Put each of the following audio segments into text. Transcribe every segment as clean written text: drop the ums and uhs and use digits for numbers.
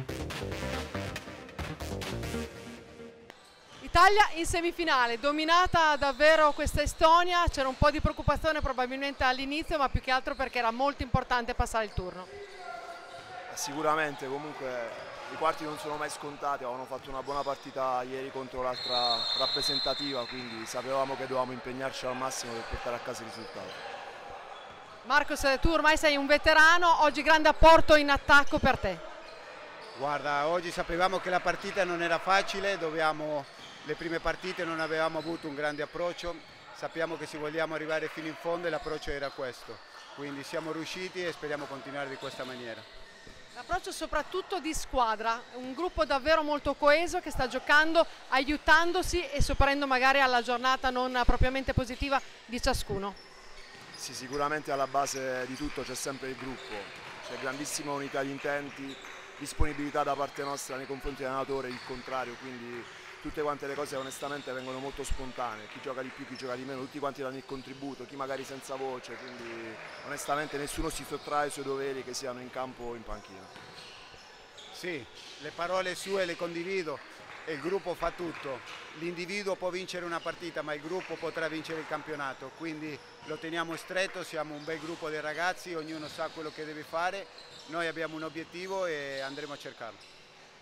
Italia in semifinale, dominata davvero questa Estonia, c'era un po' di preoccupazione probabilmente all'inizio, ma più che altro perché era molto importante passare il turno. Sicuramente, comunque i quarti non sono mai scontati, avevano fatto una buona partita ieri contro l'altra rappresentativa, quindi sapevamo che dovevamo impegnarci al massimo per portare a casa il risultato. Marcos, tu ormai sei un veterano, oggi grande apporto in attacco per te. Guarda, oggi sapevamo che la partita non era facile, le prime partite non avevamo avuto un grande approccio, sappiamo che se vogliamo arrivare fino in fondo l'approccio era questo, quindi siamo riusciti e speriamo continuare di questa maniera. L'approccio soprattutto di squadra, un gruppo davvero molto coeso che sta giocando, aiutandosi e sopperendo magari alla giornata non propriamente positiva di ciascuno. Sì, sicuramente alla base di tutto c'è sempre il gruppo, c'è grandissima unità di intenti, disponibilità da parte nostra nei confronti dell'allenatore, il contrario, quindi tutte quante le cose onestamente vengono molto spontanee, chi gioca di più, chi gioca di meno, tutti quanti danno il contributo, chi magari senza voce, quindi onestamente nessuno si sottrae ai suoi doveri, che siano in campo o in panchina. Sì, le parole sue le condivido e il gruppo fa tutto, l'individuo può vincere una partita ma il gruppo potrà vincere il campionato, quindi lo teniamo stretto, siamo un bel gruppo di ragazzi, ognuno sa quello che deve fare, noi abbiamo un obiettivo e andremo a cercarlo.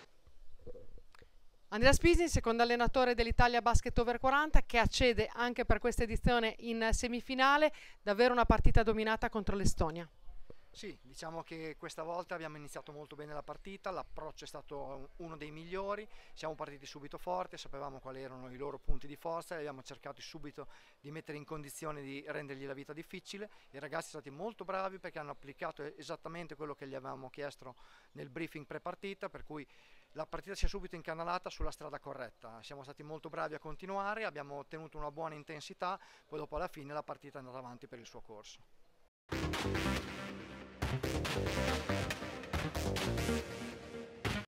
Andrea Spisni, secondo allenatore dell'Italia Basket Over 40, che accede anche per questa edizione in semifinale, davvero una partita dominata contro l'Estonia. Sì, diciamo che questa volta abbiamo iniziato molto bene la partita, l'approccio è stato uno dei migliori, siamo partiti subito forte, sapevamo quali erano i loro punti di forza e abbiamo cercato subito di mettere in condizione di rendergli la vita difficile. I ragazzi sono stati molto bravi perché hanno applicato esattamente quello che gli avevamo chiesto nel briefing pre-partita, per cui la partita si è subito incanalata sulla strada corretta. Siamo stati molto bravi a continuare, abbiamo ottenuto una buona intensità, poi dopo alla fine la partita è andata avanti per il suo corso.